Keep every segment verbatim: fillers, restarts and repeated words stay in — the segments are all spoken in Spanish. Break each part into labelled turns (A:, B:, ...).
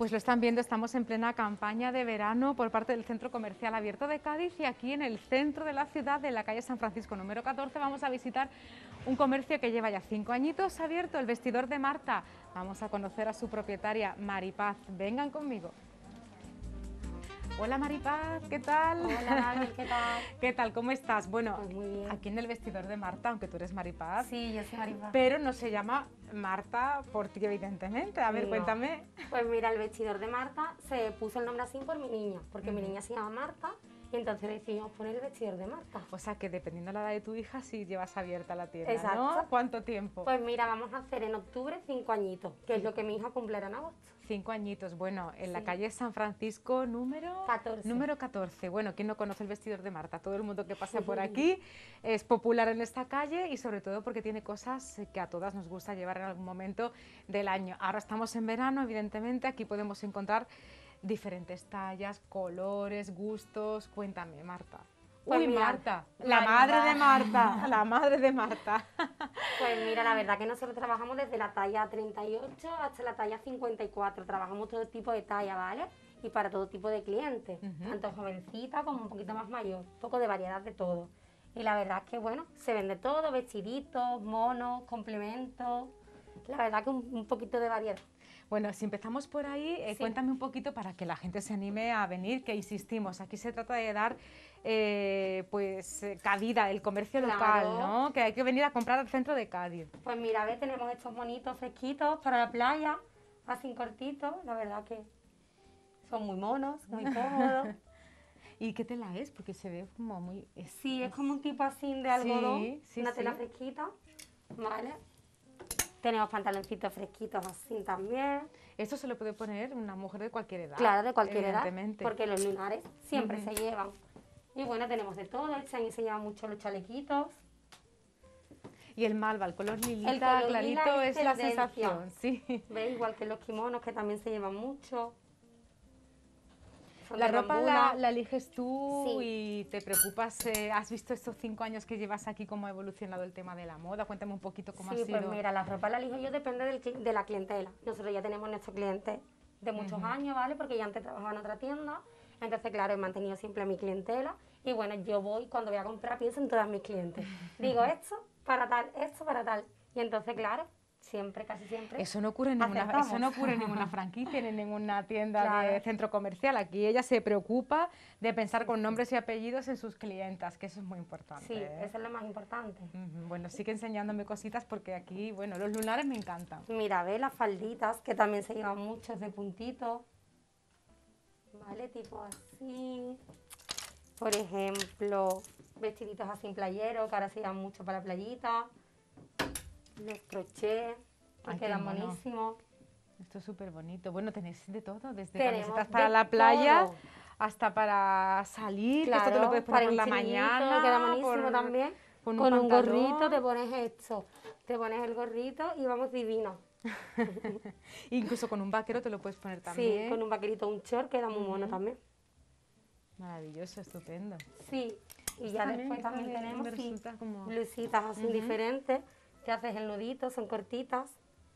A: Pues lo están viendo, estamos en plena campaña de verano por parte del Centro Comercial Abierto de Cádiz y aquí en el centro de la ciudad, de la calle San Francisco número catorce, vamos a visitar un comercio que lleva ya cinco añitos abierto, el Vestidor de Marta. Vamos a conocer a su propietaria, Maripaz. Vengan conmigo. Hola Maripaz, ¿qué tal?
B: Hola Mari, ¿qué tal?
A: ¿Qué tal? ¿Cómo estás? Bueno,
B: Pues muy bien.
A: aquí en el Vestidor de Marta, aunque tú eres Maripaz.
B: Sí, yo soy Maripaz.
A: Pero no se llama Marta por ti, evidentemente. A ver,
B: No.
A: cuéntame.
B: Pues mira, el Vestidor de Marta se puso el nombre así por mi niña, porque mi niña se llama Marta y entonces decidimos poner el Vestidor de Marta.
A: O sea que dependiendo de la edad de tu hija, sí llevas abierta la tienda,
B: Exacto.
A: ¿no? ¿Cuánto tiempo?
B: Pues mira, vamos a hacer en octubre cinco añitos, que es lo que mi hija cumplirá en agosto.
A: Cinco añitos, bueno, en la
B: Sí.
A: calle San Francisco número
B: catorce.
A: número catorce. Bueno, ¿quién no conoce el Vestidor de Marta? Todo el mundo que pasa por aquí es popular en esta calle y sobre todo porque tiene cosas que a todas nos gusta llevar en algún momento del año. Ahora estamos en verano, evidentemente, aquí podemos encontrar diferentes tallas, colores, gustos. Cuéntame, Marta.
B: Pues
A: Uy,
B: mira,
A: Marta, la
B: Maripaz.
A: madre de Marta, la madre de Marta.
B: Pues mira, la verdad que nosotros trabajamos desde la talla treinta y ocho hasta la talla cincuenta y cuatro. Trabajamos todo tipo de talla, ¿vale? Y para todo tipo de clientes,
A: Ujú.
B: tanto jovencita como un poquito más mayor. Un poco de variedad de todo. Y la verdad es que, bueno, se vende todo, vestiditos, monos, complementos. La verdad que un, un poquito de variedad.
A: Bueno, si empezamos por ahí, eh,
B: Sí.
A: cuéntame un poquito para que la gente se anime a venir, que insistimos, aquí se trata de dar eh, pues eh, cabida, el comercio
B: Claro.
A: local, ¿no? Que hay que venir a comprar al centro de Cádiz.
B: Pues mira, ve, tenemos estos bonitos fresquitos para la playa, así cortitos. La verdad que son muy monos, muy cómodos.
A: ¿Y qué tela es? Porque se ve como muy... es-
B: Sí, es como un tipo así de algodón,
A: Sí, sí,
B: una tela
A: sí.
B: fresquita, ¿vale? Tenemos pantaloncitos fresquitos así también.
A: Esto se lo puede poner una mujer de cualquier edad.
B: Claro, de cualquier edad,
A: evidentemente.
B: porque los lunares siempre
A: Ujú.
B: se llevan. Y bueno, tenemos de todo, este año se llevan mucho los chalequitos.
A: Y el malva, el color lilita,
B: El color
A: clarito,
B: lila
A: es
B: es
A: la
B: tendencia.
A: sensación, sí.
B: ¿Veis? Igual que los kimonos, que también se llevan mucho. Son
A: La
B: de
A: ropa
B: bambula.
A: la, la eliges tú
B: Sí.
A: y te preocupas, eh, ¿has visto estos cinco años que llevas aquí cómo ha evolucionado el tema de la moda? Cuéntame un poquito cómo
B: Sí,
A: ha sido.
B: pues mira, la ropa la elijo yo, depende del cli- de la clientela. Nosotros ya tenemos nuestro cliente de muchos
A: Ujú.
B: años, ¿vale? Porque yo antes trabajaba en otra tienda, entonces claro, he mantenido siempre a mi clientela y bueno, yo voy, cuando voy a comprar, pienso en todas mis clientes. Digo, esto para tal, esto para tal. Y entonces, claro, siempre, casi siempre.
A: Eso no ocurre en ninguna,
B: acertamos.
A: eso no ocurre en ninguna franquicia ni en ninguna tienda
B: Claro.
A: de centro comercial. Aquí ella se preocupa de pensar con nombres y apellidos en sus clientas, que eso es muy importante.
B: Sí,
A: ¿eh?
B: eso es lo más importante.
A: Ujú. Bueno, sigue enseñándome cositas porque aquí, bueno, los lunares me encantan.
B: Mira, ve las falditas, que también se llevan muchos de puntito. ¿Vale? Tipo así. Por ejemplo, vestiditos así en playero, que ahora se llevan mucho para la playita. Los crochets, que
A: Ay, qué
B: quedan
A: mono.
B: buenísimos.
A: Esto es súper bonito. Bueno, tenéis de todo, desde
B: Tenemos
A: camisetas
B: de
A: para la playa
B: todo.
A: hasta para salir, que esto te lo
B: Claro,
A: puedes poner
B: para
A: por
B: un
A: la
B: chiringuito,
A: mañana.
B: queda buenísimo
A: por-
B: también.
A: con
B: Con
A: un
B: un,
A: pantalón.
B: gorrito te pones esto. Te pones el gorrito y vamos divinos.
A: Incluso con un vaquero te lo puedes poner también.
B: Sí, con un vaquerito, un short, queda muy mono
A: Ujú.
B: también.
A: Maravilloso, estupendo.
B: Sí, y ya
A: También,
B: después también
A: me- me
B: tenemos sí,
A: resulta como-
B: blusitas así
A: Ujú.
B: diferentes, que haces el nudito, son cortitas.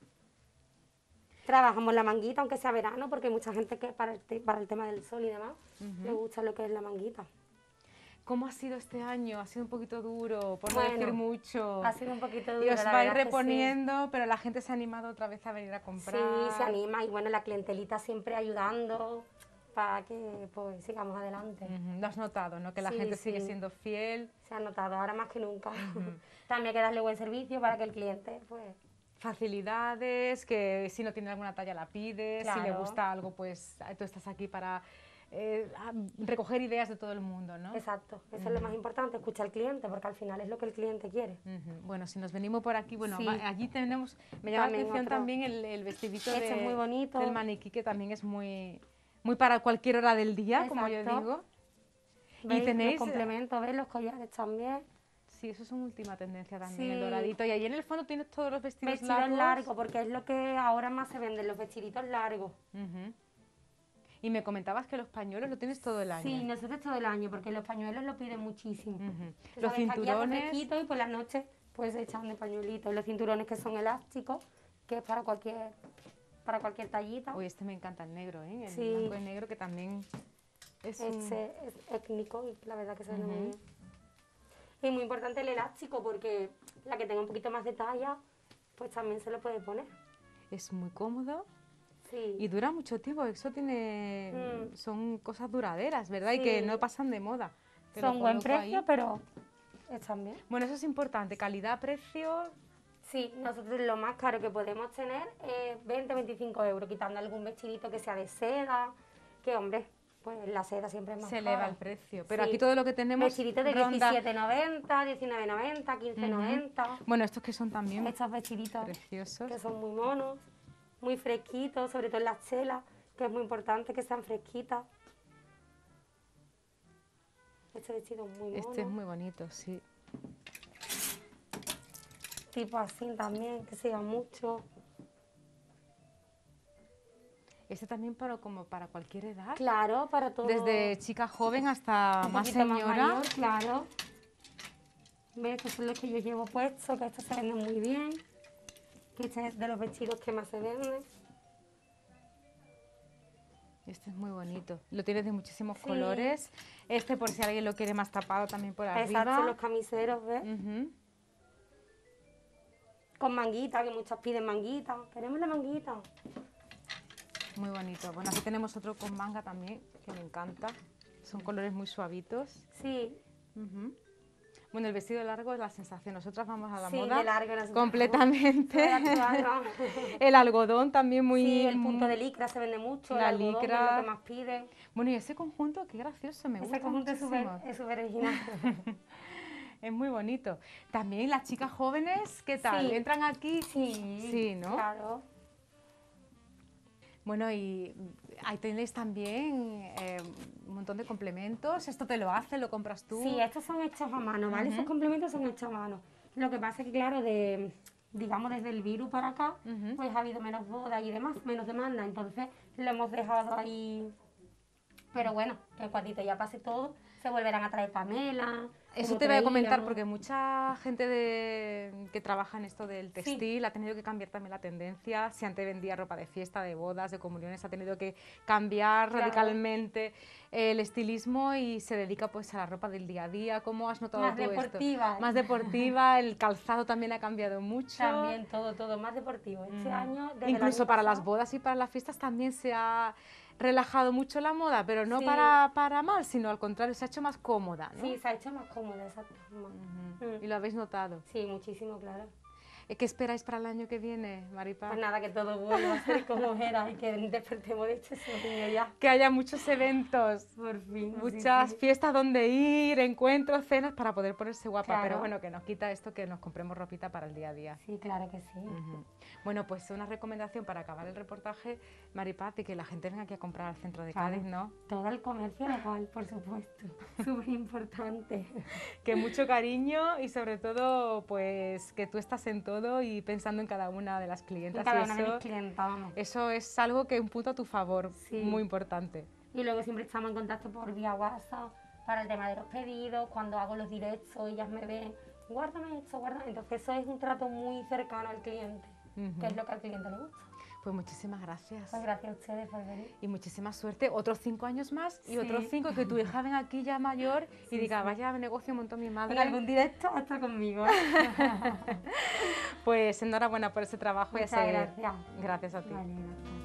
B: Trabajamos la manguita, aunque sea verano, porque hay mucha gente que para el, te- para el tema del sol y demás, le gusta lo que es la manguita.
A: ¿Cómo ha sido este año? Ha sido un poquito duro, por no
B: Bueno,
A: decir mucho.
B: Ha sido un poquito duro,
A: Y os
B: la
A: vais
B: verdad que sí.
A: reponiendo, pero la gente se ha animado otra vez a venir a comprar.
B: Sí, se anima y bueno, la clientelita siempre ayudando para que pues sigamos adelante.
A: Ujú. Lo has notado, ¿no? Que la
B: Sí,
A: gente sigue
B: sí.
A: siendo fiel.
B: Se ha notado ahora más que nunca. También hay que darle buen servicio para que el cliente pues
A: Facilidades, que si no tiene alguna talla la pides, si le
B: Claro.
A: gusta algo, pues tú estás aquí para eh, a- recoger ideas de todo el mundo, ¿no?
B: Exacto, eso es lo más importante, escuchar al cliente, porque al final es lo que el cliente quiere.
A: Ujú. Bueno, si nos venimos por aquí, bueno,
B: Sí.
A: va- allí tenemos, me llama la
B: También
A: atención
B: otro.
A: también el, el vestidito
B: Este
A: de-
B: es muy bonito.
A: del maniquí, que también es muy, muy para cualquier hora del día, como yo
B: Exacto.
A: digo. Y
B: ¿Veis?
A: tenéis,
B: Los complementos, ¿ves? Los collares también.
A: sí, eso es una última tendencia también, el
B: Sí.
A: doradito. Y ahí en el fondo tienes todos los vestidos,
B: Vestidos
A: largos.
B: largos, porque es lo que ahora más se venden, los vestiditos largos.
A: Ujú. Y me comentabas que los pañuelos lo tienes todo el año.
B: Sí, nosotros todo el año, porque los pañuelos lo piden muchísimo.
A: Ujú.
B: Tú
A: Los
B: sabes que aquí hace
A: cinturones.
B: fresquito y por las noches pues se echan de pañuelitos. Los cinturones que son elásticos, que es para cualquier para cualquier tallita.
A: Uy, este me encanta el negro, ¿eh? El
B: Sí.
A: blanco y negro que también es un...
B: Este es étnico y la verdad que se ve
A: Ujú.
B: muy bien. Y muy importante el elástico porque la que tenga un poquito más de talla, pues también se lo puede poner.
A: es muy cómodo
B: Sí.
A: y dura mucho tiempo. Eso tiene...
B: Mm.
A: Son cosas duraderas, ¿verdad? Y
B: Sí.
A: que no pasan de moda. Te lo
B: Son buen
A: coloco ahí.
B: precio, pero están bien.
A: Bueno, eso es importante. Calidad, precio...
B: Sí, nosotros lo más caro que podemos tener es veinte a veinticinco euros, quitando algún vestidito que sea de seda, que hombre, pues la seda siempre es más
A: Se
B: cara.
A: eleva el precio. Pero
B: Sí.
A: aquí todo lo que tenemos
B: Vestiditos de
A: ronda...
B: diecisiete noventa, diecinueve noventa, quince noventa.
A: Bueno, estos que son también
B: Estos vestiditos
A: preciosos.
B: que son muy monos, muy fresquitos, sobre todo en las telas, que es muy importante que sean fresquitas. Este vestido es muy mono.
A: Este es muy bonito, sí.
B: Tipo así también, que se lleva mucho.
A: Este también para, como para cualquier edad.
B: Claro, para todo.
A: Desde chica joven hasta
B: un
A: más
B: poquito
A: señora.
B: mayor, claro. ¿Ves? Estos son los que yo llevo puestos, que estos se venden muy bien. Que este es de los vestidos que más se venden.
A: Este es muy bonito. Lo tienes de muchísimos
B: Sí.
A: colores. Este, por si alguien lo quiere más tapado, también por
B: Exacto,
A: arriba.
B: los camiseros, ¿ves?
A: Ujú.
B: Con manguita, que muchas piden manguita. Queremos la manguita.
A: Muy bonito. Bueno, aquí tenemos otro con manga también, que me encanta. Son colores muy suavitos.
B: Sí,
A: Ujú. Bueno, el vestido largo es la sensación. Nosotras vamos a la
B: sí,
A: moda
B: de largo. nosotros
A: completamente.
B: vamos a actuar, ¿no?
A: El algodón también muy...
B: Sí, el punto de licra se vende mucho,
A: La
B: el algodón, que
A: licra.
B: es lo que más piden.
A: Bueno, y ese conjunto, qué gracioso, me gusta
B: Ese conjunto es
A: muchísimo.
B: súper es súper original.
A: Es muy bonito. También las chicas jóvenes, ¿qué tal?
B: Sí.
A: ¿Entran aquí?
B: Sí,
A: Sí, ¿no?
B: claro.
A: Bueno, y ahí tenéis también eh, un montón de complementos. ¿Esto te lo hace? ¿Lo compras tú?
B: Sí, estos son hechos a mano, ¿vale? Esos complementos son hechos a mano. Lo que pasa es que, claro, de, digamos desde el virus para acá,
A: Ujú.
B: pues ha habido menos bodas y demás, menos demanda. Entonces lo hemos dejado ahí. Pero bueno, que cuando ya pase todo, se volverán a traer pamelas.
A: Eso
B: como
A: te voy a comentar
B: traíamos.
A: porque mucha gente de, que trabaja en esto del textil ha tenido que cambiar también la tendencia. Si antes vendía ropa de fiesta, de bodas, de comuniones, ha tenido que cambiar
B: Claro.
A: radicalmente el estilismo y se dedica pues a la ropa del día a día. ¿Cómo has notado
B: Más
A: tú
B: deportiva.
A: esto? Más deportiva, el calzado también ha cambiado mucho.
B: También todo, todo más deportivo. Este
A: Mm.
B: año, desde el
A: Incluso
B: año
A: para las
B: pasado,
A: bodas y para las fiestas también se ha relajado mucho la moda, pero no
B: Sí.
A: para, para mal, sino al contrario, se ha hecho más cómoda, ¿no?
B: Sí, se ha hecho más cómoda, exacto. más-
A: Ujú.
B: Mm.
A: Y lo habéis notado.
B: Sí, muchísimo, claro.
A: Eh, ¿Qué esperáis para el año que viene, Maripaz?
B: Pues nada, que todo vuelva a ser como era y que despertemos de este sueño ya.
A: Que haya muchos eventos,
B: Por fin.
A: muchas
B: sí, sí.
A: fiestas donde ir, encuentros, cenas para poder ponerse guapa.
B: Claro.
A: Pero bueno, que nos quita esto que nos compremos ropita para el día a día.
B: Sí, claro que sí.
A: Ujú. Bueno, pues una recomendación para acabar el reportaje, Maripaz, de que la gente venga aquí a comprar al centro de
B: Claro.
A: Cádiz, ¿no?
B: Todo el comercio local, por supuesto. Súper importante.
A: Que mucho cariño y sobre todo, pues que tú estás en todo y pensando en cada una de las clientas.
B: Cada
A: y
B: una de
A: eso,
B: mis clientas, vamos.
A: eso es algo que un punto a tu favor,
B: Sí.
A: muy importante.
B: Y luego siempre estamos en contacto por vía WhatsApp para el tema de los pedidos. Cuando hago los directos, ellas me ven, guárdame esto, guárdame. Entonces eso es un trato muy cercano al cliente,
A: Ujú.
B: que es lo que al cliente le gusta.
A: Pues muchísimas gracias.
B: Pues gracias a ustedes por venir.
A: Y muchísima suerte. Otros cinco años más y
B: Sí.
A: otros cinco que tu hija venga aquí ya mayor y
B: Sí,
A: diga,
B: sí.
A: vaya negocio montó mi madre.
B: En algún directo hasta conmigo.
A: Pues enhorabuena por ese trabajo y a
B: Muchas
A: seguir.
B: gracias.
A: Gracias a ti.
B: Vale, gracias.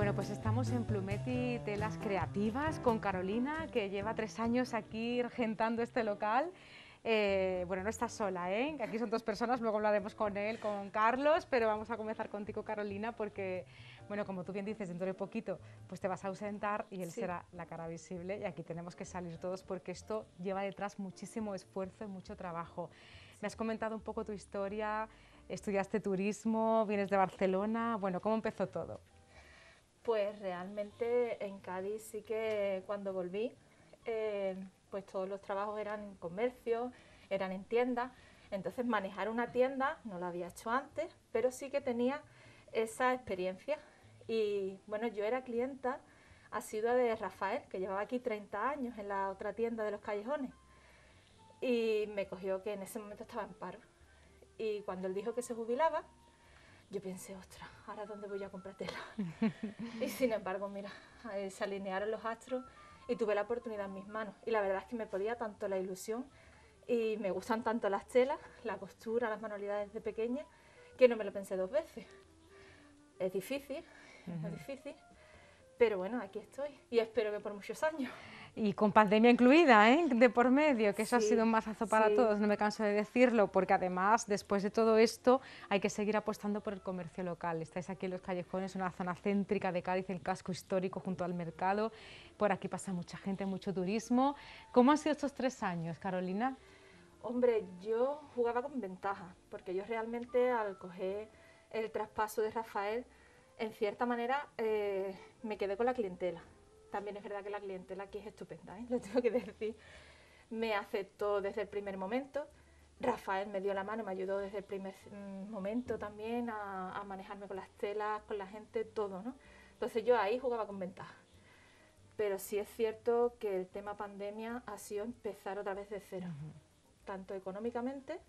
A: Bueno, pues estamos en Plumetti Telas Creativas con Carolina, que lleva tres años aquí regentando este local. Eh, bueno, no estás sola, ¿eh? Aquí son dos personas, luego hablaremos con él, con Carlos, pero vamos a comenzar contigo, Carolina, porque, bueno, como tú bien dices, dentro de poquito pues te vas a ausentar y él
B: Sí.
A: será la cara visible, y aquí tenemos que salir todos porque esto lleva detrás muchísimo esfuerzo y mucho trabajo. Me has comentado un poco tu historia, estudiaste turismo, vienes de Barcelona, bueno, ¿cómo empezó todo?
C: Pues realmente en Cádiz sí que cuando volví, eh, pues todos los trabajos eran en comercio, eran en tiendas. Entonces manejar una tienda no lo había hecho antes, pero sí que tenía esa experiencia. Y bueno, yo era clienta asidua de Rafael, que llevaba aquí treinta años en la otra tienda de los callejones. Y me cogió que en ese momento estaba en paro. Y cuando él dijo que se jubilaba, yo pensé, ostras, ¿ahora dónde voy a comprar tela? Y sin embargo, mira, eh, se alinearon los astros y tuve la oportunidad en mis manos. Y la verdad es que me podía tanto la ilusión y me gustan tanto las telas, la costura, las manualidades de pequeña, que no me lo pensé dos veces. Es difícil, uh-huh. es muy difícil, pero bueno, aquí estoy y espero que por muchos años.
A: Y con pandemia incluida, ¿eh? De por medio, que eso sí, ha sido un mazazo para
C: sí.
A: todos, no me canso de decirlo, porque además, después de todo esto, hay que seguir apostando por el comercio local. Estáis aquí en Los Callejones, una zona céntrica de Cádiz, el casco histórico junto al mercado, por aquí pasa mucha gente, mucho turismo. ¿Cómo han sido estos tres años, Carolina?
C: Hombre, yo jugaba con ventaja, porque yo realmente al coger el traspaso de Rafael, en cierta manera eh, me quedé con la clientela. También es verdad que la clientela aquí es estupenda, ¿eh? Lo tengo que decir. Me aceptó desde el primer momento. Rafael me dio la mano, me ayudó desde el primer momento también a, a manejarme con las telas, con la gente, todo, ¿no? Entonces yo ahí jugaba con ventaja. Pero sí es cierto que el tema pandemia ha sido empezar otra vez de cero, uh-huh. tanto económicamente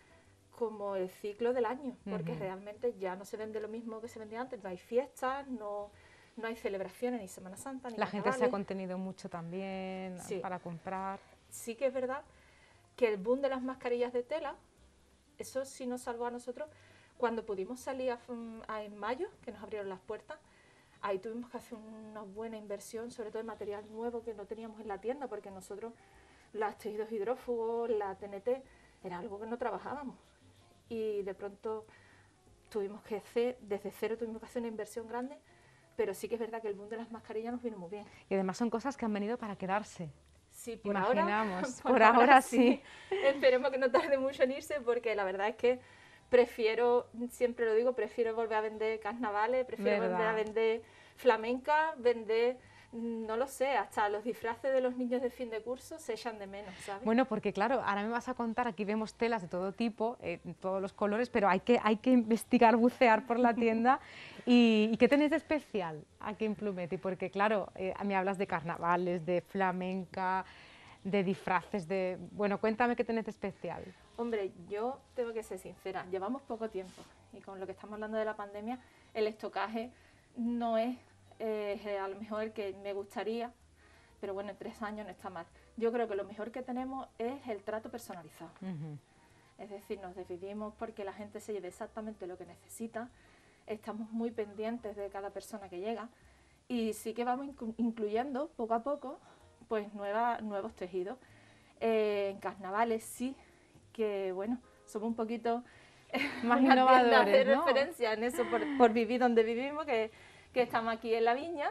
C: como el ciclo del año, porque uh-huh. realmente ya no se vende lo mismo que se vendía antes, no hay fiestas, no... No hay celebraciones, ni Semana Santa, ni
A: La
C: carnavales.
A: Gente se ha contenido mucho también sí. para comprar.
C: Sí que es verdad que el boom de las mascarillas de tela, eso sí nos salvó a nosotros. Cuando pudimos salir a, a, en mayo, que nos abrieron las puertas, ahí tuvimos que hacer una buena inversión, sobre todo en material nuevo que no teníamos en la tienda, porque nosotros, los tejidos hidrófugos, la T N T, era algo que no trabajábamos. Y de pronto tuvimos que hacer, desde cero tuvimos que hacer una inversión grande, pero sí que es verdad que el boom de las mascarillas nos vino muy bien.
A: Y además son cosas que han venido para quedarse.
C: Sí, por
A: Imaginamos.
C: ahora, por,
A: por
C: ahora,
A: ahora
C: sí. sí. Esperemos que no tarde mucho en irse, porque la verdad es que prefiero, siempre lo digo, prefiero volver a vender carnavales, prefiero
A: ¿verdad?
C: volver a vender flamenca, vender... No lo sé, hasta los disfraces de los niños de fin de curso se echan de menos, ¿sabes?
A: Bueno, porque claro, ahora me vas a contar, aquí vemos telas de todo tipo, eh, todos los colores, pero hay que, hay que investigar, bucear por la tienda. ¿Y, ¿y qué tenéis de especial aquí en Plumetti? Porque claro, eh, me hablas de carnavales, de flamenca, de disfraces, de... Bueno, cuéntame qué tenéis de especial.
C: Hombre, yo tengo que ser sincera, llevamos poco tiempo y con lo que estamos hablando de la pandemia, el estocaje no es... Eh, a lo mejor el que me gustaría, pero bueno, en tres años no está mal. Yo creo que lo mejor que tenemos es el trato personalizado. Uh-huh. Es decir, nos decidimos porque la gente se lleve exactamente lo que necesita, estamos muy pendientes de cada persona que llega y sí que vamos inclu- incluyendo poco a poco pues nueva, nuevos tejidos. Eh, en carnavales sí, que bueno, somos un poquito
A: más innovadores,
C: de
A: ¿no?
C: referencia en eso por, por vivir donde vivimos, que que estamos aquí en la viña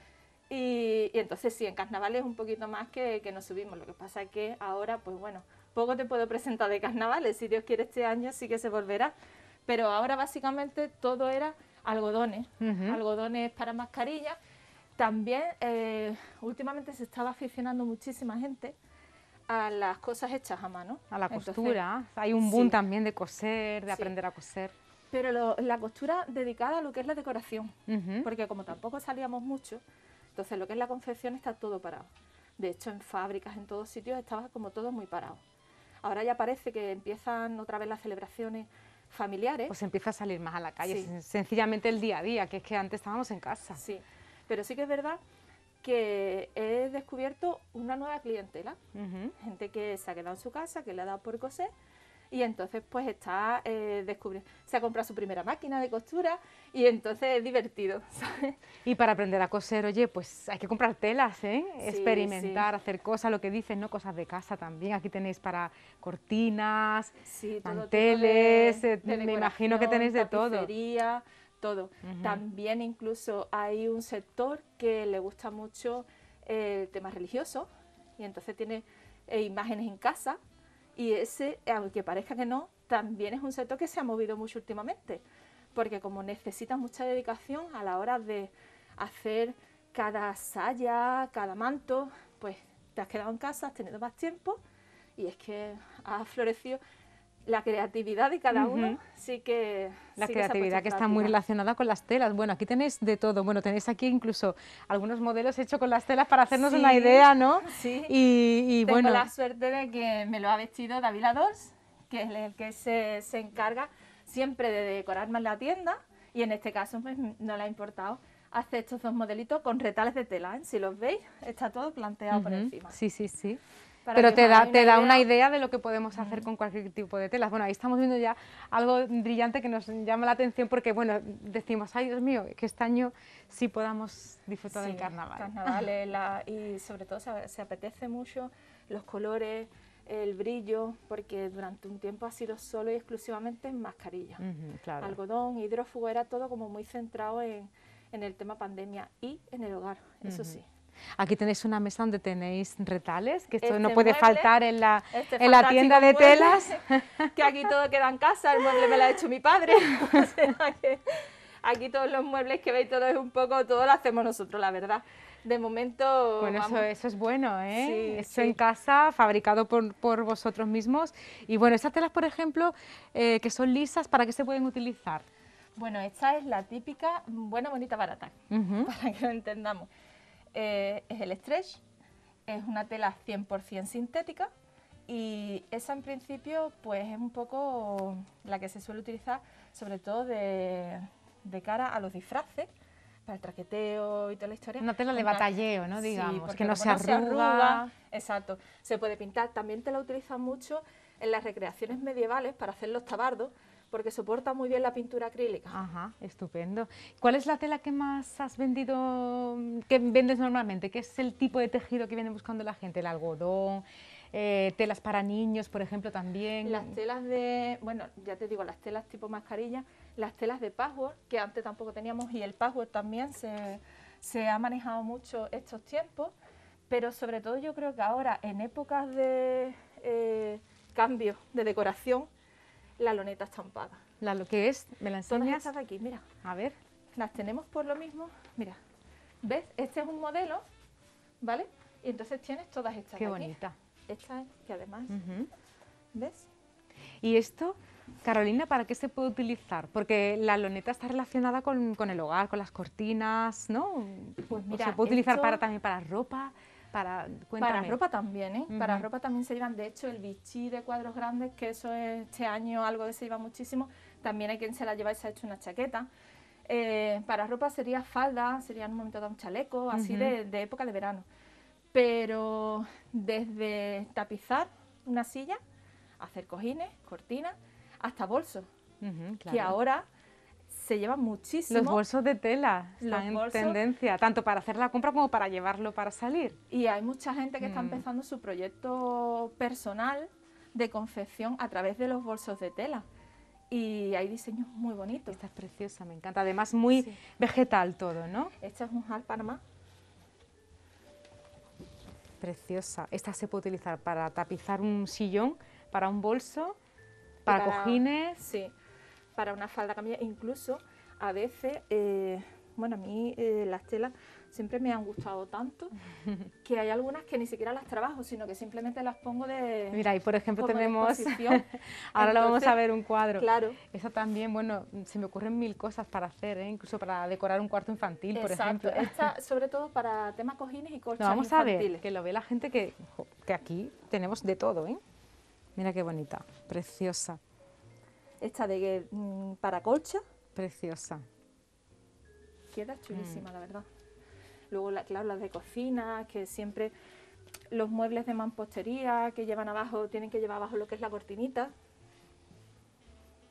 C: y, y entonces sí, en carnavales un poquito más que, que nos subimos. Lo que pasa es que ahora, pues bueno, poco te puedo presentar de carnavales, si Dios quiere este año sí que se volverá, pero ahora básicamente todo era algodones, uh-huh. algodones para mascarillas. También eh, últimamente se estaba aficionando muchísima gente a las cosas hechas a mano.
A: A la costura, entonces, hay un boom sí. también de coser, de sí. aprender a coser.
C: Pero lo, la costura dedicada a lo que es la decoración,
A: uh-huh.
C: porque como tampoco salíamos mucho, entonces lo que es la confección está todo parado. De hecho, en fábricas, en todos sitios, estaba como todo muy parado. Ahora ya parece que empiezan otra vez las celebraciones familiares.
A: Pues empieza a salir más a la calle,
C: sí.
A: sencillamente el día a día, que es que antes estábamos en casa.
C: Sí, pero sí que es verdad que he descubierto una nueva clientela, uh-huh. gente que se ha quedado en su casa, que le ha dado por coser, y entonces pues está eh, descubriendo, se ha comprado su primera máquina de costura y entonces es divertido, ¿sabes?
A: Y para aprender a coser, oye, pues hay que comprar telas, ¿eh?
C: Sí,
A: Experimentar,
C: sí.
A: hacer cosas, lo que dices, ¿no? Cosas de casa también. Aquí tenéis para cortinas,
C: Sí, todo
A: manteles,
C: tipo de,
A: eh,
C: de
A: me imagino que tenéis de todo.
C: tapicería, todo.
A: Ujú.
C: También incluso hay un sector que le gusta mucho eh, el tema religioso y entonces tiene eh, imágenes en casa y ese, aunque parezca que no, también es un sector que se ha movido mucho últimamente, porque como necesita mucha dedicación a la hora de hacer cada saya, cada manto, pues te has quedado en casa, has tenido más tiempo y es que ha florecido la creatividad de cada uno.
A: Ujú.
C: Sí que
A: La
C: sí que se ha puesto
A: creatividad
C: en
A: que está muy
C: práctica.
A: relacionada con las telas. Bueno, aquí tenéis de todo. Bueno, tenéis aquí incluso algunos modelos hechos con las telas para hacernos una
C: Sí,
A: idea, ¿no?
C: sí.
A: Y, y
C: Tengo
A: bueno,
C: la suerte de que me lo ha vestido David Ladors, que es el que se, se encarga siempre de decorarme en la tienda y en este caso pues, no le ha importado hacer estos dos modelitos con retales de tela, ¿eh? Si los veis, está todo planteado por
A: ujú,
C: encima.
A: sí, sí, sí.
C: Para
A: Pero
C: que
A: te
C: os
A: da,
C: hagáis
A: te
C: una
A: da una
C: idea.
A: idea de lo que podemos hacer con cualquier tipo de telas. Bueno, ahí estamos viendo ya algo brillante que nos llama la atención porque, bueno, decimos, ay, Dios mío, que este año sí podamos disfrutar
C: Sí,
A: del carnaval.
C: carnavales, la- y sobre todo se, se apetece mucho los colores, el brillo, porque durante un tiempo ha sido solo y exclusivamente en mascarilla.
A: Ujú, claro.
C: Algodón, hidrófugo, era todo como muy centrado en, en el tema pandemia y en el hogar, eso
A: Ujú.
C: sí.
A: Aquí tenéis una mesa donde tenéis retales, que esto
C: Este
A: no puede
C: mueble,
A: faltar en la,
C: este
A: en la
C: fantástico
A: tienda de
C: mueble,
A: telas.
C: que aquí todo queda en casa, el mueble me lo ha hecho mi padre, o sea que aquí todos los muebles que veis, todo es un poco, todo lo hacemos nosotros, la verdad. De momento,
A: Bueno, eso,
C: vamos,
A: eso es bueno, ¿eh?
C: Sí,
A: Hecho
C: sí.
A: en casa, fabricado por, por vosotros mismos. Y bueno, estas telas, por ejemplo, eh, que son lisas, ¿para qué se pueden utilizar?
C: bueno, esta es la típica buena, bonita, barata,
A: Ujú.
C: para que lo entendamos. Eh, es el stretch, es una tela cien por cien sintética y esa en principio pues es un poco la que se suele utilizar sobre todo de, de cara a los disfraces, para el traqueteo y toda la historia.
A: Una tela de
C: Una-
A: batalleo, ¿no?
C: Sí,
A: Digamos,
C: porque
A: que no
C: como
A: se arruga.
C: exacto, se puede pintar. También te la utilizan mucho en las recreaciones medievales para hacer los tabardos, porque soporta muy bien la pintura acrílica.
A: Ajá, estupendo. ¿Cuál es la tela que más has vendido, que vendes normalmente? ¿Qué es el tipo de tejido que viene buscando la gente? ¿El algodón? Eh, ¿telas para niños, por ejemplo, también?
C: Las telas de, bueno, ya te digo, las telas tipo mascarilla, las telas de patchwork, que antes tampoco teníamos, y el patchwork también se, se ha manejado mucho estos tiempos, pero sobre todo yo creo que ahora, en épocas de eh, cambios de decoración, la loneta estampada.
A: La, ¿Lo que es? ¿Me la
C: Todas
A: enseñas?
C: estas de aquí, mira,
A: A ver.
C: las tenemos por lo mismo, mira, ¿ves? Este es un modelo, ¿vale? Y entonces tienes todas estas
A: Qué
C: de aquí.
A: bonita.
C: Esta es, que además,
A: Ujú.
C: ¿ves?
A: ¿Y esto, Carolina, para qué se puede utilizar? Porque la loneta está relacionada con, con el hogar, con las cortinas, ¿no?
C: Pues
A: ¿O
C: mira,
A: se puede utilizar
C: esto-
A: para, también para ropa, para... Cuéntame.
C: Para ropa también, ¿eh? Para
A: Ujú.
C: ropa también se llevan, de hecho, el bichí de cuadros grandes, que eso es este año algo que se lleva muchísimo, también hay quien se la lleva y se ha hecho una chaqueta. Eh, para ropa sería falda, sería en un momento dado un chaleco, así
A: Ujú.
C: de, de época de verano. Pero desde tapizar una silla, hacer cojines, cortinas, hasta bolsos,
A: Ujú,
C: que
A: claro.
C: ahora se llevan muchísimo.
A: Los bolsos de tela
C: Los
A: están en
C: bolsos-
A: tendencia, tanto para hacer la compra como para llevarlo para salir.
C: Y hay mucha gente que está
A: Mm.
C: empezando su proyecto personal de confección a través de los bolsos de tela. Y hay diseños muy bonitos.
A: Esta es preciosa, me encanta. Además, muy
C: Sí.
A: vegetal todo, ¿no?
C: Este es un Hal Panamá.
A: Preciosa. Esta se puede utilizar para tapizar un sillón, para un bolso,
C: y
A: para, cojines.
C: Sí, para una falda camilla. Incluso a veces, eh, bueno, a mí eh, las telas siempre me han gustado tanto que hay algunas que ni siquiera las trabajo, sino que simplemente las pongo de...
A: Mira, y por ejemplo
C: como de
A: tenemos,
C: exposición.
A: ahora lo vamos a
C: Entonces,
A: ver un cuadro.
C: Claro.
A: Eso también, bueno, se me ocurren mil cosas para hacer, ¿eh? Incluso para decorar un cuarto infantil, por
C: Exacto,
A: ejemplo.
C: esta sobre todo para temas cojines y colchas
A: Lo vamos a ver,
C: infantiles.
A: que lo ve la gente que, jo, que aquí tenemos de todo, ¿eh? Mira qué bonita, preciosa,
C: Esta de mm, para colcha
A: preciosa.
C: queda
A: Mm.
C: chulísima, la verdad. Luego, la, claro, las de cocina, que siempre los muebles de mampostería que llevan abajo, tienen que llevar abajo lo que es la cortinita.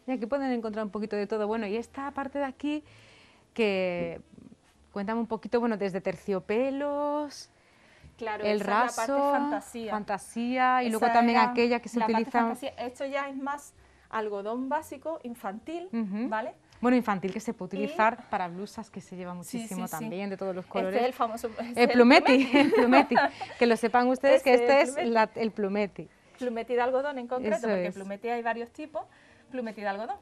A: Y aquí pueden encontrar un poquito de todo. Bueno, y esta parte de aquí, que cuéntame un poquito, bueno, desde terciopelos,
C: Claro,
A: el
C: esa
A: raso,
C: es la parte fantasía.
A: fantasía, y luego
C: Esa
A: también
C: era
A: aquella que se
C: la parte
A: utiliza...
C: fantasía. Esto ya es más algodón básico, infantil,
A: Ujú.
C: ¿vale?
A: Bueno, infantil, que se puede
C: Y-
A: utilizar para blusas, que se lleva
C: Sí,
A: muchísimo
C: sí, sí.
A: también, de todos los
C: Este
A: colores.
C: es el famoso... este es
A: El plumeti, el plumeti. Que lo sepan ustedes que
C: Ese
A: este
C: es
A: es
C: el plumeti.
A: la- el plumeti.
C: Plumeti de algodón en concreto,
A: Eso
C: porque
A: es.
C: plumeti hay varios tipos. Plumeti de algodón.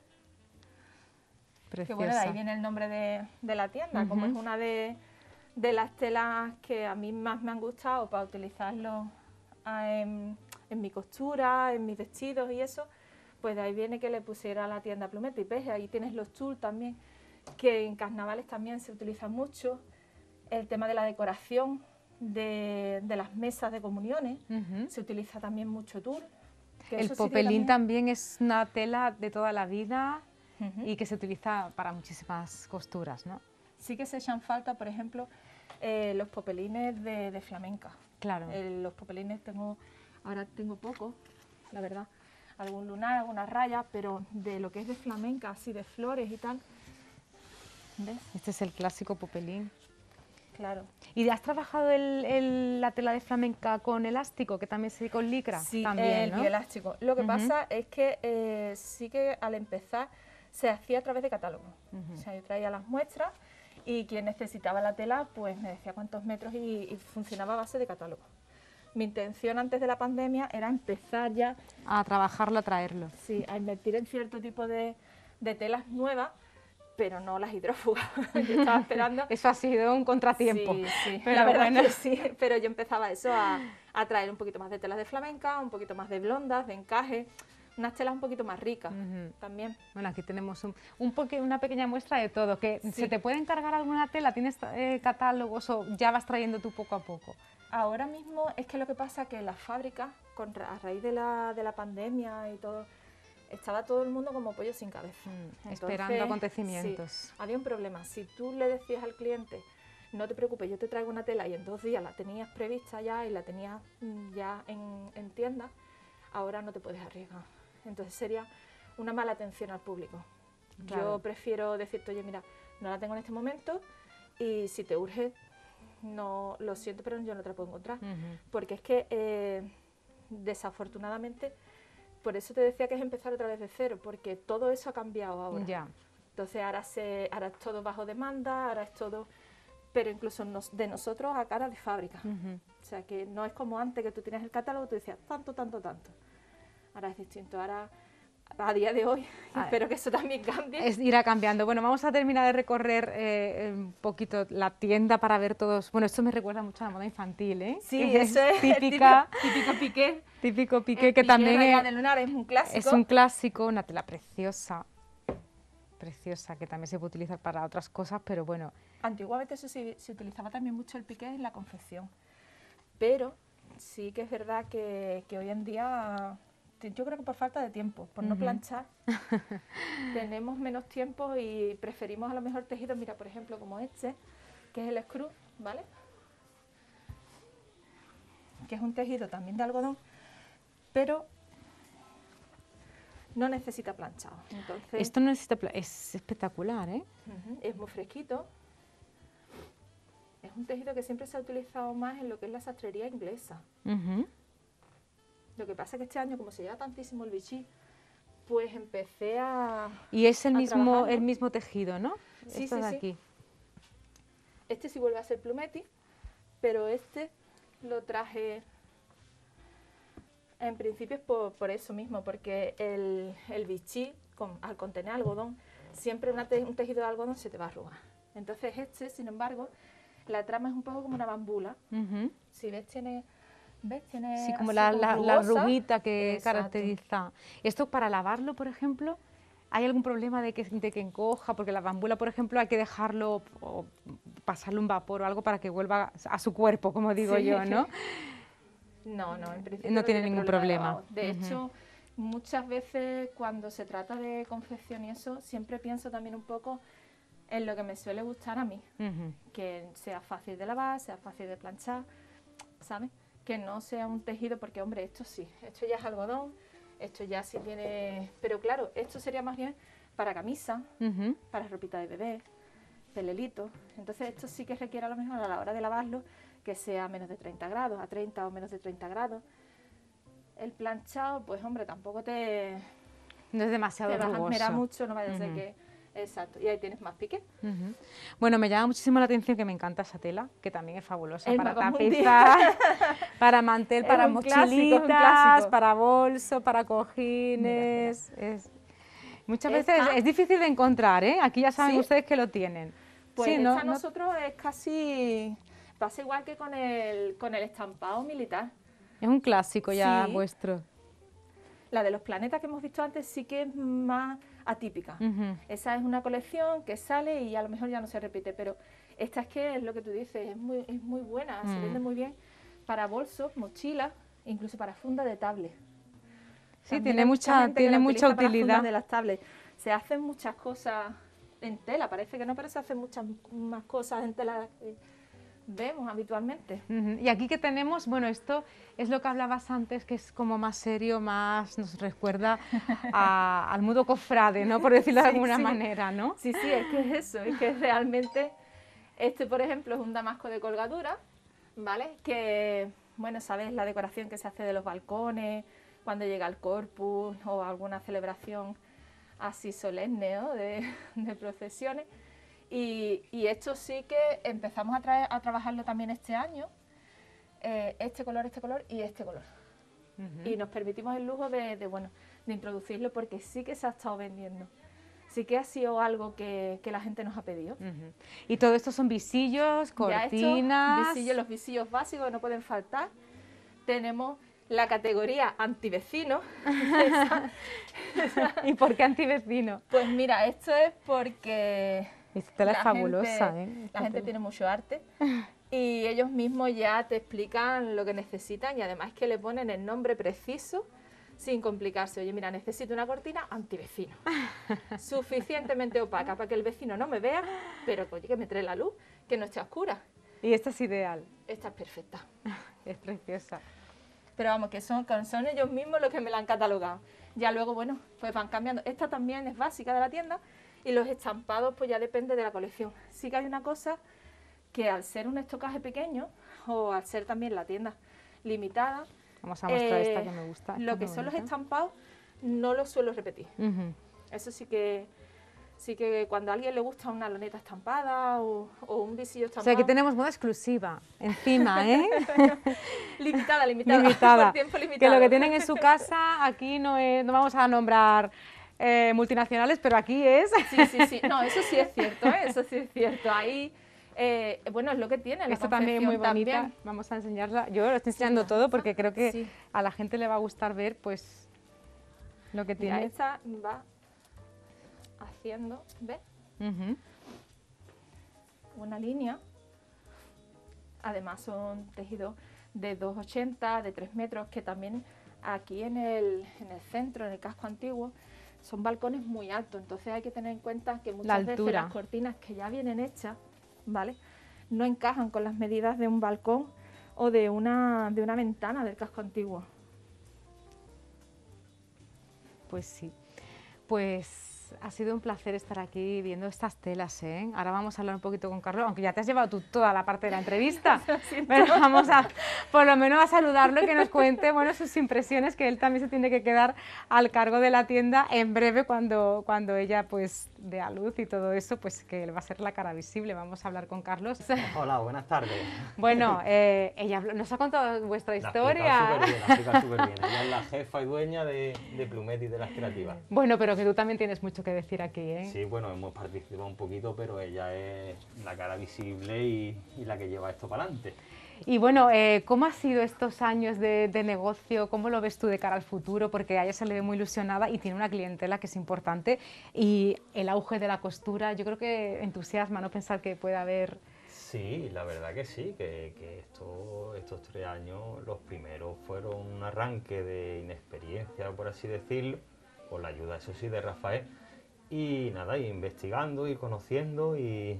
C: Que
A: Preciosa.
C: bueno, de ahí viene el nombre de, de la tienda, como es
A: Ujú.
C: una de, de las telas que a mí más me han gustado para utilizarlo ah, en, en mi costura, en mis vestidos y eso, pues de ahí viene que le pusiera a la tienda Plumeti. ¿Ves? Ahí tienes los tul también, que en carnavales también se utiliza mucho. El tema de la decoración de, de las mesas de comuniones,
A: Ujú.
C: se utiliza también mucho tul. que
A: El
C: eso sí que
A: popelín también es una tela de toda la vida
C: Ujú.
A: y que se utiliza para muchísimas costuras, ¿no?
C: Sí que se echan falta, por ejemplo, eh, los popelines de, de flamenca.
A: Claro.
C: Eh, los popelines tengo, ahora tengo poco, la verdad, algún lunar, algunas rayas, pero de lo que es de flamenca, así de flores y tal, ¿ves?
A: Este es el clásico popelín.
C: Claro.
A: ¿Y has trabajado el- el- la tela de flamenca con elástico, que también se con licra?
C: Sí,
A: también,
C: el
A: ¿no?
C: bioelástico. Lo que
A: Ujú.
C: pasa es que eh, sí que al empezar se hacía a través de catálogo.
A: Ujú.
C: O sea, yo traía las muestras y quien necesitaba la tela, pues me decía cuántos metros y, y funcionaba a base de catálogo. Mi intención antes de la pandemia era empezar ya,
A: A trabajarlo, a traerlo.
C: sí, a invertir en cierto tipo de, de telas nuevas, pero no las hidrófugas. Yo estaba esperando.
A: Eso ha sido un contratiempo.
C: Sí, sí,
A: Pero
C: la verdad
A: bueno.
C: que sí, pero yo empezaba eso a, a traer un poquito más de telas de flamenca, un poquito más de blondas, de encaje, unas telas un poquito más ricas
A: Ujú.
C: también.
A: Bueno, aquí tenemos un, un poque- una pequeña muestra de todo. Que
C: Sí.
A: ¿Se te puede encargar alguna tela? ¿Tienes eh, catálogos o ya vas trayendo tú poco a poco?
C: Ahora mismo es que lo que pasa es que en las fábricas, con ra- a raíz de la, de la pandemia y todo, estaba todo el mundo como pollo sin cabeza.
A: Mm,
C: Entonces,
A: esperando acontecimientos.
C: sí, había un problema. Si tú le decías al cliente, no te preocupes, yo te traigo una tela y en dos días la tenías prevista ya y la tenías mm, ya en, en tienda, ahora no te puedes arriesgar. Entonces sería una mala atención al público.
A: Claro.
C: Yo prefiero decirte, oye, mira, no la tengo en este momento y si te urge, no, lo siento, pero yo no te la puedo encontrar.
A: Ujú.
C: Porque es que, eh, desafortunadamente, por eso te decía que es empezar otra vez de cero, porque todo eso ha cambiado ahora.
A: Ya.
C: Entonces ahora, se, ahora es todo bajo demanda, ahora es todo, pero incluso nos- de nosotros a cara de fábrica.
A: Ujú.
C: O sea que no es como antes que tú tienes el catálogo, tú decías tanto, tanto, tanto. Ahora es distinto, ahora a día de hoy,
A: Ah,
C: espero que eso también cambie.
A: Es, irá cambiando. Bueno, vamos a terminar de recorrer eh, un poquito la tienda para ver todos. Bueno, esto me recuerda mucho a la moda infantil, ¿eh?
C: Sí,
A: Que
C: eso es el
A: típica,
C: típico, típico piqué.
A: típico piqué,
C: El
A: que
C: piqué
A: también
C: rayado
A: es,
C: de lunar es un clásico.
A: es un clásico, una tela preciosa, preciosa, que también se puede utilizar para otras cosas, pero bueno,
C: Antiguamente eso sí, se utilizaba también mucho el piqué en la confección, pero sí que es verdad que, que hoy en día, te- yo creo que por falta de tiempo, por no
A: Ujú.
C: planchar, tenemos menos tiempo y preferimos a lo mejor tejidos, mira, por ejemplo, como este, que es el screw, ¿vale? Que es un tejido también de algodón, pero no necesita planchado. Entonces,
A: esto no necesita, pla- es espectacular, ¿eh?
C: ujú, es muy fresquito. Es un tejido que siempre se ha utilizado más en lo que es la sastrería inglesa.
A: Ujú.
C: Lo que pasa es que este año, como se lleva tantísimo el bichí, pues empecé a...
A: Y es el
C: a
A: mismo,
C: trabajarlo.
A: el mismo tejido, ¿no?
C: Sí,
A: Esto
C: sí,
A: de
C: sí.
A: aquí.
C: Este sí vuelve a ser plumeti, pero este lo traje en principio es por, por eso mismo, porque el, el bichí, con- al contener algodón, siempre una te- un tejido de algodón se te va a arrugar. Entonces este, sin embargo, la trama es un poco como una bambula.
A: Ujú.
C: Si ves, tiene... ¿Ves? Tiene
A: Sí, como
C: así
A: la, la, la
C: rugosa.
A: arruguita que
C: Exacto.
A: caracteriza. Esto para lavarlo, por ejemplo, ¿hay algún problema de que, de que encoja? Porque la bambula, por ejemplo, hay que dejarlo o pasarle un vapor o algo para que vuelva a su cuerpo, como digo
C: Sí.
A: yo, ¿no?
C: No, no, en principio
A: No tiene ningún
C: de
A: problema.
C: lavado. De
A: Ujú.
C: hecho, muchas veces cuando se trata de confección y eso, siempre pienso también un poco en lo que me suele gustar a mí.
A: Ujú.
C: Que sea fácil de lavar, sea fácil de planchar, ¿sabes? Que no sea un tejido, porque hombre, esto sí, esto ya es algodón, Esto ya sí tiene... Pero claro, esto sería más bien para camisa,
A: Ujú.
C: para ropita de bebé, pelelitos. Entonces esto sí que requiere a lo mejor a la hora de lavarlo que sea a menos de treinta grados, a treinta o menos de treinta grados. El planchado, pues hombre, tampoco te,
A: No es demasiado
C: te vas a
A: rugoso.
C: esmerar mucho, no vaya a ser
A: Ujú.
C: que... Exacto, y ahí tienes más pique.
A: Ujú. Bueno, me llama muchísimo la atención que me encanta esa tela, que también es fabulosa
C: El
A: para
C: mapamundi.
A: tapizar, para mantel,
C: Es
A: para
C: un clásico, es un
A: mochilitas,
C: clásico.
A: para bolso, para
C: Mira, mira.
A: cojines. Es... Muchas veces
C: Esta-
A: es difícil de encontrar, ¿eh? Aquí ya saben
C: ¿Sí?
A: ustedes que lo tienen.
C: Pues
A: Sí, no,
C: esta
A: no-
C: nosotros es casi... Pasa igual que con el, con el estampado militar.
A: es un clásico ya
C: Sí.
A: vuestro.
C: La de los planetas que hemos visto antes sí que es más atípica.
A: Ujú.
C: Esa es una colección que sale y a lo mejor ya no se repite, pero esta es que es lo que tú dices, es muy, es muy buena, se
A: Mm.
C: vende muy bien para bolsos, mochilas, incluso para funda de tablet.
A: Sí,
C: También
A: tiene
C: hay
A: mucha,
C: gente que
A: tiene
C: la
A: mucha
C: utiliza para fundas
A: utilidad.
C: de las tablets. Se hacen muchas cosas en tela, parece que no, pero se hacen muchas más cosas en tela que vemos habitualmente.
A: Ujú. Y aquí que tenemos, bueno, esto es lo que hablabas antes, que es como más serio, más nos recuerda a- al mundo cofrade, ¿no? Por decirlo de
C: Sí,
A: alguna
C: sí.
A: manera, ¿no?
C: Sí, sí, es que es eso, es que realmente este, por ejemplo, es un damasco de colgadura, ¿vale? Que, bueno, sabes la decoración que se hace de los balcones cuando llega el Corpus o alguna celebración así solemne, ¿no? de, de procesiones. Y, y esto sí que empezamos a, traer, a trabajarlo también este año, eh, este color, este color y este color.
A: Ujú.
C: Y nos permitimos el lujo de, de, bueno, de introducirlo porque sí que se ha estado vendiendo. Sí que ha sido algo que, que la gente nos ha pedido.
A: Ujú. Y todo esto son visillos,
C: Ya estos
A: cortinas.
C: visillos, los visillos básicos que no pueden faltar. Tenemos la categoría antivecino.
A: ¿Y por qué antivecino?
C: Pues mira, esto es porque
A: Esta tela es
C: la
A: fabulosa,
C: gente,
A: ¿eh? Esta
C: la gente
A: tela.
C: tiene mucho arte y ellos mismos ya te explican lo que necesitan y además que le ponen el nombre preciso sin complicarse. Oye, mira, necesito una cortina antivecino, suficientemente opaca para que el vecino no me vea, pero oye, que me trae la luz, que no esté oscura.
A: Y esta es ideal,
C: Esta es perfecta.
A: es preciosa.
C: Pero vamos, que son, que son ellos mismos los que me la han catalogado. Ya luego, bueno, pues van cambiando. Esta también es básica de la tienda y los estampados pues ya depende de la colección. Sí que hay una cosa que al ser un estocaje pequeño o al ser también la tienda limitada,
A: Vamos a mostrar esta
C: eh,
A: que me gusta.
C: lo
A: esta
C: que
A: es muy
C: son los
A: bonita.
C: estampados no los suelo repetir.
A: Ujú.
C: Eso sí que sí que cuando a alguien le gusta una loneta estampada o, o un visillo
A: O sea,
C: estampado,
A: aquí tenemos moda exclusiva encima, ¿eh?
C: limitada, limitada,
A: Limitada.
C: por tiempo
A: Que
C: limitado.
A: lo que tienen en su casa, aquí no, es- no vamos a nombrar eh, multinacionales, pero aquí es...
C: Sí, sí, sí. No, eso sí es cierto, ¿eh? Eso sí es cierto. Ahí, eh, bueno, es lo que tiene la
A: Esto también es muy
C: confección
A: bonita,
C: también.
A: vamos a enseñarla. Yo lo estoy enseñando
C: mira,
A: todo
C: esta,
A: porque creo que
C: sí.
A: a la gente le va a gustar ver pues lo que
C: Mira,
A: tiene.
C: esta va haciendo, ¿ves?
A: Ujú.
C: Una línea. Además son tejidos de dos ochenta, de tres metros, que también aquí en el, en el centro, en el casco antiguo, son balcones muy altos. Entonces hay que tener en cuenta que muchas veces
A: altura.
C: las cortinas que ya vienen hechas, ¿vale?, no encajan con las medidas de un balcón o de una, de una ventana del casco antiguo.
A: Pues sí, pues ha sido un placer estar aquí viendo estas telas, ¿eh? Ahora vamos a hablar un poquito con Carlos, aunque ya te has llevado tú toda la parte de la entrevista, pero vamos a, por lo menos a saludarlo y que nos cuente, bueno, sus impresiones, que él también se tiene que quedar al cargo de la tienda en breve cuando, cuando ella pues dé a luz y todo eso, pues que él va a ser la cara visible. Vamos a hablar con Carlos.
D: Hola, buenas tardes.
A: Bueno, eh, ella habló- nos ha contado vuestra
D: La ha
A: historia.
D: explicado súper bien, la ha explicado súper bien. Ella es la jefa y dueña de, de Plumet y de las creativas.
A: Bueno, pero que tú también tienes mucho que decir aquí, ¿eh?
D: Sí, bueno, hemos participado un poquito, pero ella es la cara visible y, y la que lleva esto para adelante.
A: Y bueno, eh, ¿cómo ha sido estos años de, de negocio? ¿Cómo lo ves tú de cara al futuro? Porque a ella se le ve muy ilusionada y tiene una clientela que es importante. Y el auge de la costura, yo creo que entusiasma, ¿no? Pensar que puede haber...
D: Sí, la verdad que sí, que, que esto, estos tres años, los primeros fueron un arranque de inexperiencia, por así decirlo, con la ayuda, eso sí, de Rafael. Y nada, ir investigando, ir conociendo y,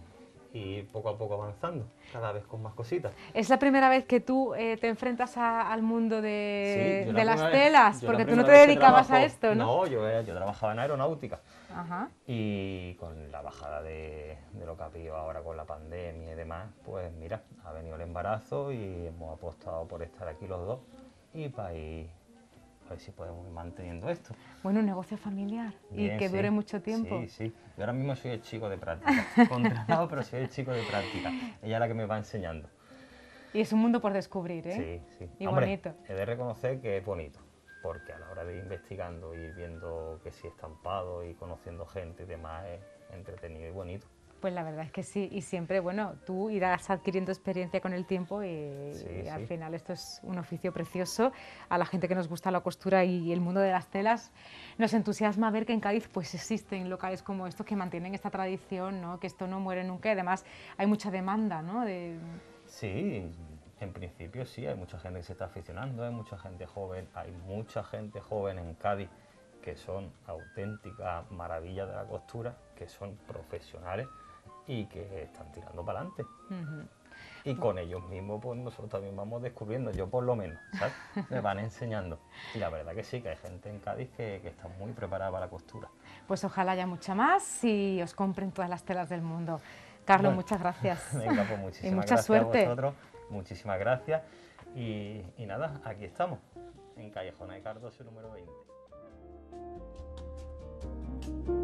D: y ir poco a poco avanzando, cada vez con más cositas.
A: ¿Es la primera vez que tú eh, te enfrentas a- al mundo de,
D: Sí, yo la
A: de las
D: primera vez-
A: telas?
D: yo la
A: Porque tú no
D: primera
A: te
D: vez que
A: dedicabas a
D: trabajo-
A: esto, ¿no?
D: No, yo, eh, yo trabajaba en aeronáutica.
A: Ajá.
D: Y con la bajada de, de lo que ha habido ahora con la pandemia y demás, pues mira, ha venido el embarazo y hemos apostado por estar aquí los dos y para ir a ver si podemos ir manteniendo esto.
A: Bueno, un negocio familiar
D: Bien,
A: y que
D: sí.
A: dure mucho tiempo.
D: Sí, sí. Yo ahora mismo soy el chico de práctica. Contratado, pero soy el chico de práctica. Ella es la que me va enseñando.
A: Y es un mundo por descubrir, ¿eh?
D: Sí, sí.
A: Y
D: Hombre,
A: bonito.
D: he de reconocer que es bonito, porque a la hora de ir investigando y viendo que si estampado y conociendo gente y demás es entretenido y bonito.
A: Pues la verdad es que sí, y siempre, bueno, tú irás adquiriendo experiencia con el tiempo y,
D: Sí,
A: y al
D: sí.
A: final esto es un oficio precioso. A la gente que nos gusta la costura y el mundo de las telas, nos entusiasma ver que en Cádiz pues existen locales como estos que mantienen esta tradición, ¿no? Que esto no muere nunca y además hay mucha demanda, ¿no? De...
D: Sí, en principio sí, hay mucha gente que se está aficionando, hay mucha gente joven, hay mucha gente joven en Cádiz que son auténticas maravillas de la costura, que son profesionales y que están tirando para adelante.
A: Ujú.
D: Y con ellos mismos pues nosotros también vamos descubriendo, yo por lo menos, ¿sabes? Me van enseñando. Y la verdad que sí, que hay gente en Cádiz que, que está muy preparada para la costura.
A: Pues ojalá haya mucha más y os compren todas las telas del mundo. Carlos,
D: Bueno,
A: muchas gracias.
D: Venga, pues muchísimas
A: y mucha
D: gracias
A: suerte.
D: a vosotros, muchísimas gracias. Y, y nada, aquí estamos, en Callejona de Cardoso número veinte.